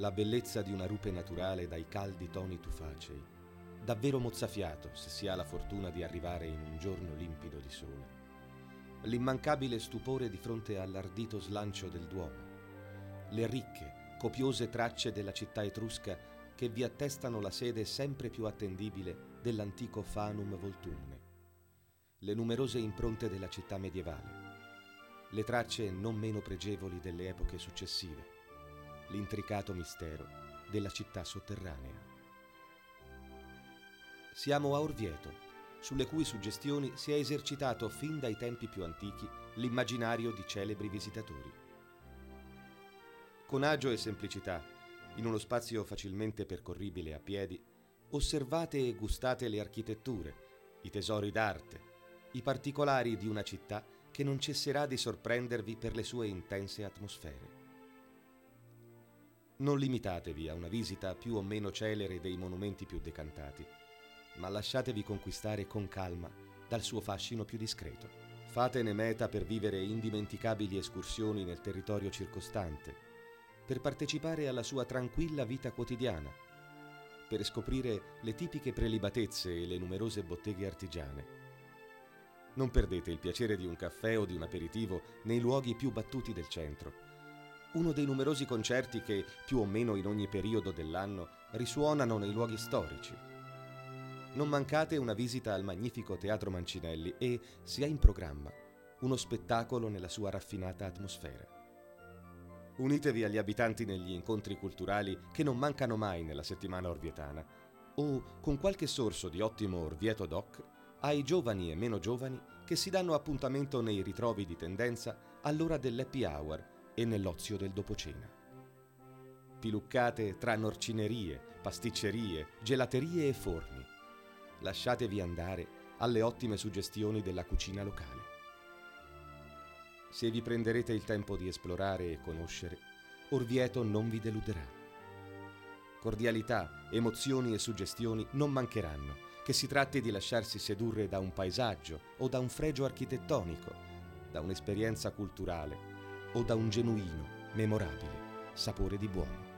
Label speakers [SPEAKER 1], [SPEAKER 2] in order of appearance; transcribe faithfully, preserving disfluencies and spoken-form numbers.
[SPEAKER 1] La bellezza di una rupe naturale dai caldi toni tufacei, davvero mozzafiato se si ha la fortuna di arrivare in un giorno limpido di sole. L'immancabile stupore di fronte all'ardito slancio del Duomo, le ricche, copiose tracce della città etrusca che vi attestano la sede sempre più attendibile dell'antico Fanum Voltumne, le numerose impronte della città medievale, le tracce non meno pregevoli delle epoche successive, l'intricato mistero della città sotterranea. Siamo a Orvieto, sulle cui suggestioni si è esercitato fin dai tempi più antichi l'immaginario di celebri visitatori. Con agio e semplicità, in uno spazio facilmente percorribile a piedi, osservate e gustate le architetture, i tesori d'arte, i particolari di una città che non cesserà di sorprendervi per le sue intense atmosfere. Non limitatevi a una visita più o meno celere dei monumenti più decantati, ma lasciatevi conquistare con calma dal suo fascino più discreto. Fatene meta per vivere indimenticabili escursioni nel territorio circostante, per partecipare alla sua tranquilla vita quotidiana, per scoprire le tipiche prelibatezze e le numerose botteghe artigiane. Non perdete il piacere di un caffè o di un aperitivo nei luoghi più battuti del centro, uno dei numerosi concerti che, più o meno in ogni periodo dell'anno, risuonano nei luoghi storici. Non mancate una visita al magnifico Teatro Mancinelli e, se è in programma, uno spettacolo nella sua raffinata atmosfera. Unitevi agli abitanti negli incontri culturali che non mancano mai nella settimana orvietana, o, con qualche sorso di ottimo Orvieto Doc, ai giovani e meno giovani che si danno appuntamento nei ritrovi di tendenza all'ora dell'happy hour e nell'ozio del dopocena. Piluccate tra norcinerie, pasticcerie, gelaterie e forni. Lasciatevi andare alle ottime suggestioni della cucina locale. Se vi prenderete il tempo di esplorare e conoscere, Orvieto non vi deluderà. Cordialità, emozioni e suggestioni non mancheranno, che si tratti di lasciarsi sedurre da un paesaggio o da un fregio architettonico, da un'esperienza culturale o da un genuino, memorabile sapore di buono.